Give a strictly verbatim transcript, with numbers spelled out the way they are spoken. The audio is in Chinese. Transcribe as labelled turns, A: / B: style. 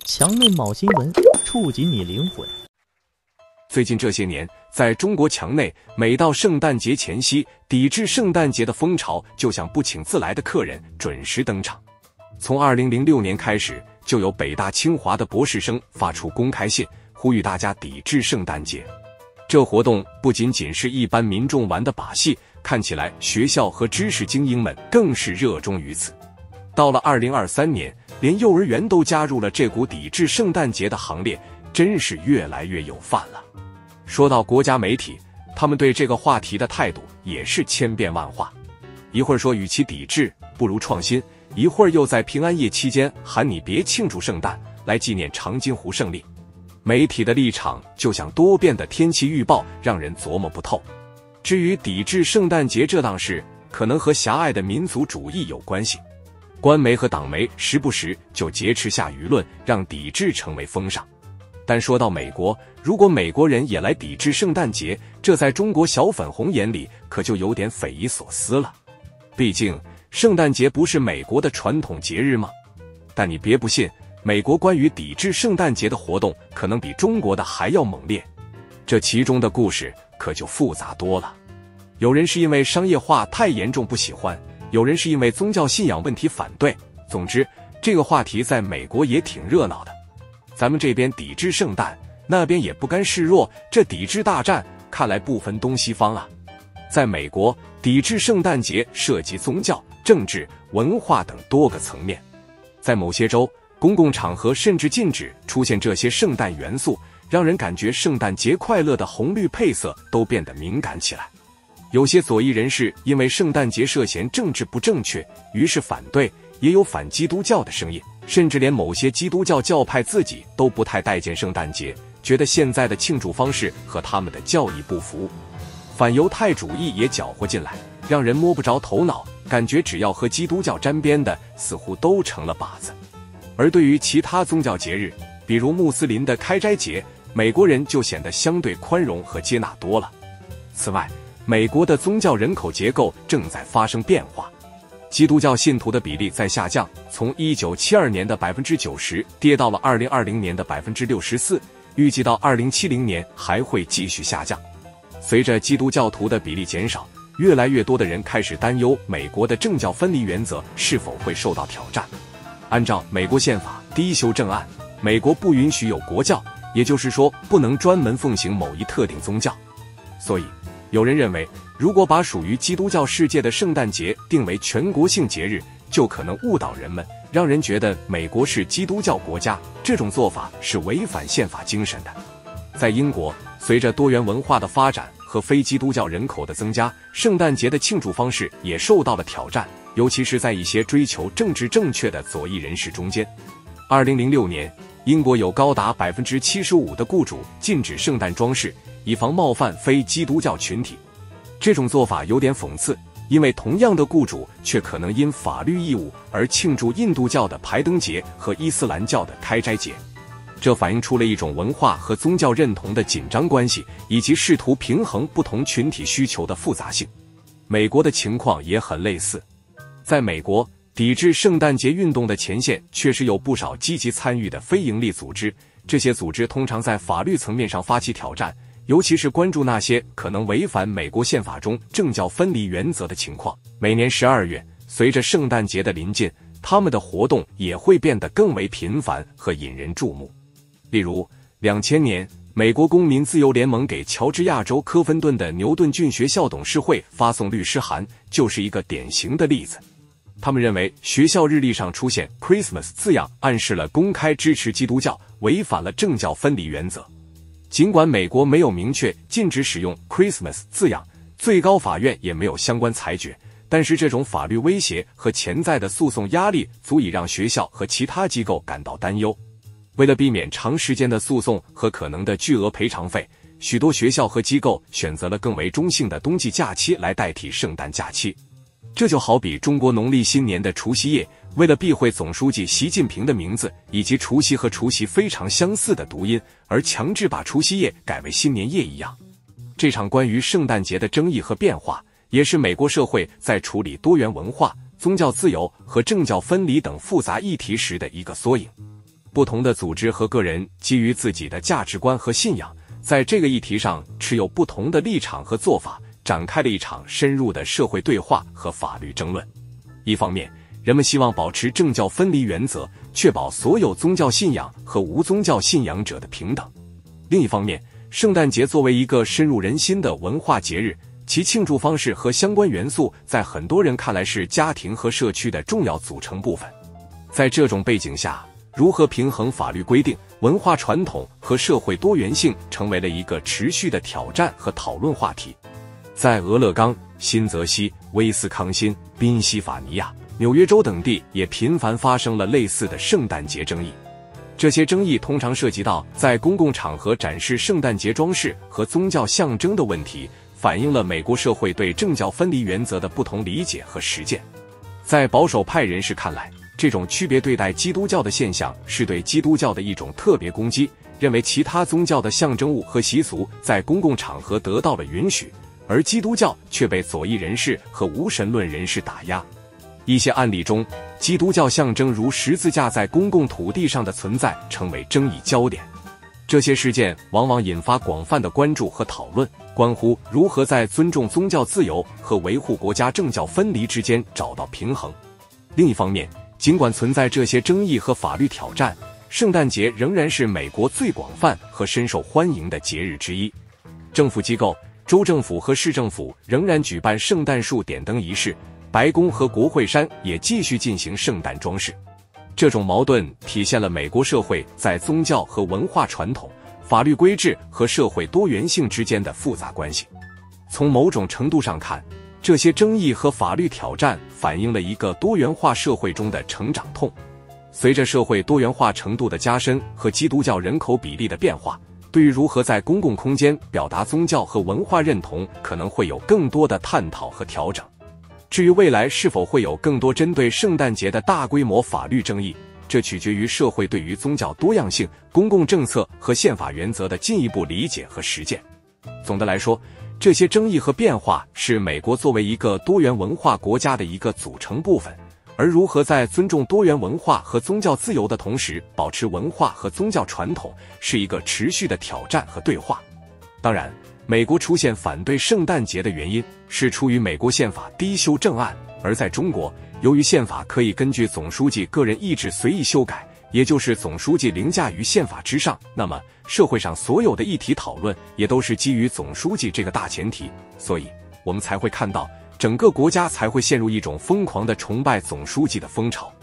A: 强内某新闻，触及你灵魂。
B: 最近这些年，在中国墙内，每到圣诞节前夕，抵制圣诞节的风潮就像不请自来的客人准时登场。从二零零六年开始，就有北大清华的博士生发出公开信，呼吁大家抵制圣诞节。这活动不仅仅是一般民众玩的把戏，看起来学校和知识精英们更是热衷于此。到了二零二三年，连幼儿园都加入了这股抵制圣诞节的行列，真是越来越有范了。说到国家媒体，他们对这个话题的态度也是千变万化，一会儿说与其抵制不如创新，一会儿又在平安夜期间喊你别庆祝圣诞，来纪念长津湖胜利。媒体的立场就像多变的天气预报，让人琢磨不透。至于抵制圣诞节这档事，可能和狭隘的民族主义有关系。官媒和党媒时不时就劫持下舆论，让抵制成为风尚。但说到美国，如果美国人也来抵制圣诞节，这在中国小粉红眼里可就有点匪夷所思了。毕竟圣诞节不是美国的传统节日吗？但你别不信，美国关于抵制圣诞节的活动可能比中国的还要猛烈。这其中的故事可就复杂多了。有人是因为商业化太严重不喜欢，有人是因为宗教信仰问题反对。总之，这个话题在美国也挺热闹的。咱们这边抵制圣诞，那边也不甘示弱，这抵制大战看来不分东西方啊。在美国，抵制圣诞节涉及宗教、政治、文化等多个层面。在某些州，公共场合甚至禁止出现这些圣诞元素，让人感觉圣诞节快乐的红绿配色都变得敏感起来。有些左翼人士因为圣诞节涉嫌政治不正确，于是反对，也有反基督教的声音，甚至连某些基督教教派自己都不太待见圣诞节，觉得现在的庆祝方式和他们的教义不符。反犹太主义也搅和进来，让人摸不着头脑，感觉只要和基督教沾边的，似乎都成了靶子。而对于其他宗教节日，比如穆斯林的开斋节，美国人就显得相对宽容和接纳多了。此外，美国的宗教人口结构正在发生变化，基督教信徒的比例在下降，从一九七二年的 百分之九十 跌到了二零二零年的 百分之六十四， 预计到二零七零年还会继续下降。随着基督教徒的比例减少，越来越多的人开始担忧美国的政教分离原则是否会受到挑战。按照美国宪法第一修正案，美国不允许有国教，也就是说不能专门奉行某一特定宗教。所以有人认为，如果把属于基督教世界的圣诞节定为全国性节日，就可能误导人们，让人觉得美国是基督教国家，这种做法是违反宪法精神的。在英国，随着多元文化的发展和非基督教人口的增加，圣诞节的庆祝方式也受到了挑战，尤其是在一些追求政治正确的左翼人士中间。二零零六年，英国有高达 百分之七十五 的雇主禁止圣诞装饰，以防冒犯非基督教群体。这种做法有点讽刺，因为同样的雇主却可能因法律义务而庆祝印度教的排灯节和伊斯兰教的开斋节。这反映出了一种文化和宗教认同的紧张关系，以及试图平衡不同群体需求的复杂性。美国的情况也很类似。在美国，抵制圣诞节运动的前线确实有不少积极参与的非营利组织，这些组织通常在法律层面上发起挑战，尤其是关注那些可能违反美国宪法中政教分离原则的情况。每年十二月，随着圣诞节的临近，他们的活动也会变得更为频繁和引人注目。例如，两千年，美国公民自由联盟给乔治亚州科芬顿的牛顿郡学校董事会发送律师函，就是一个典型的例子。他们认为学校日历上出现 Christmas 字样暗示了公开支持基督教，违反了政教分离原则。尽管美国没有明确禁止使用 Christmas 字样，最高法院也没有相关裁决，但是这种法律威胁和潜在的诉讼压力足以让学校和其他机构感到担忧。为了避免长时间的诉讼和可能的巨额赔偿费，许多学校和机构选择了更为中性的冬季假期来代替圣诞假期。这就好比中国农历新年的除夕夜，为了避讳总书记习近平的名字以及除夕和除夕非常相似的读音，而强制把除夕夜改为新年夜一样。这场关于圣诞节的争议和变化，也是美国社会在处理多元文化、宗教自由和政教分离等复杂议题时的一个缩影。 不同的组织和个人基于自己的价值观和信仰，在这个议题上持有不同的立场和做法，展开了一场深入的社会对话和法律争论。一方面，人们希望保持政教分离原则，确保所有宗教信仰和无宗教信仰者的平等。另一方面，圣诞节作为一个深入人心的文化节日，其庆祝方式和相关元素在很多人看来是家庭和社区的重要组成部分。在这种背景下，如何平衡法律规定、文化传统和社会多元性成为了一个持续的挑战和讨论话题。在俄勒冈、新泽西、威斯康辛、宾夕法尼亚、纽约州等地也频繁发生了类似的圣诞节争议。这些争议通常涉及到在公共场合展示圣诞节装饰和宗教象征的问题，反映了美国社会对政教分离原则的不同理解和实践。在保守派人士看来，这种区别对待基督教的现象是对基督教的一种特别攻击，认为其他宗教的象征物和习俗在公共场合得到了允许，而基督教却被左翼人士和无神论人士打压。一些案例中，基督教象征如十字架在公共土地上的存在成为争议焦点。这些事件往往引发广泛的关注和讨论，关乎如何在尊重宗教自由和维护国家政教分离之间找到平衡。另一方面，尽管存在这些争议和法律挑战，圣诞节仍然是美国最广泛和深受欢迎的节日之一。政府机构、州政府和市政府仍然举办圣诞树点灯仪式，白宫和国会山也继续进行圣诞装饰。这种矛盾体现了美国社会在宗教和文化传统、法律规制和社会多元性之间的复杂关系。从某种程度上看，这些争议和法律挑战反映了一个多元化社会中的成长痛。随着社会多元化程度的加深和基督教人口比例的变化，对于如何在公共空间表达宗教和文化认同，可能会有更多的探讨和调整。至于未来是否会有更多针对圣诞节的大规模法律争议，这取决于社会对于宗教多样性、公共政策和宪法原则的进一步理解和实践。总的来说，这些争议和变化是美国作为一个多元文化国家的一个组成部分，而如何在尊重多元文化和宗教自由的同时保持文化和宗教传统，是一个持续的挑战和对话。当然，美国出现反对圣诞节的原因是出于美国宪法第一修正案，而在中国，由于宪法可以根据总书记个人意志随意修改，也就是总书记凌驾于宪法之上，那么社会上所有的议题讨论也都是基于总书记这个大前提，所以我们才会看到整个国家才会陷入一种疯狂的崇拜总书记的风潮。